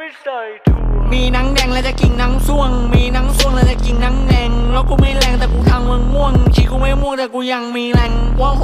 มีหนังแดงแล้วจะกินหนังส่วงมีหนังส่วงแล้วจะกินหนังแดงแล้วกูไม่แรงแต่กูทางมึงม่วงชีกูไม่ม่วงแต่กูยังมีแรงว่า